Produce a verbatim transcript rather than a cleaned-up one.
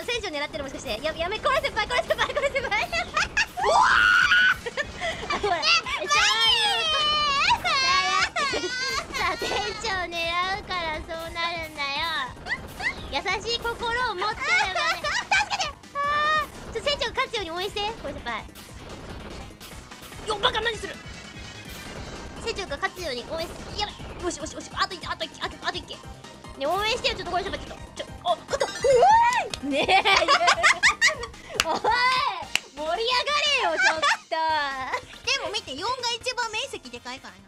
船長狙ってるもしかして。ややめ、これ先輩、これ先輩、これ先輩。うわー。ほら、さあ店長狙うからそうなるんだよ。優しい心を持ってればね。助けて。ああ、ちょ船長が勝つように応援して、これ先輩。よ、バカ何する。船長が勝つように応援して。やばい。よしよしよし、あといあといあとあといけ。ね、応援してよ、ちょっとこれ先輩、ちょっとちょあ勝った。うわいねえおい盛り上がれよちょっと。 でも見て、よんが一番面積でかいからな。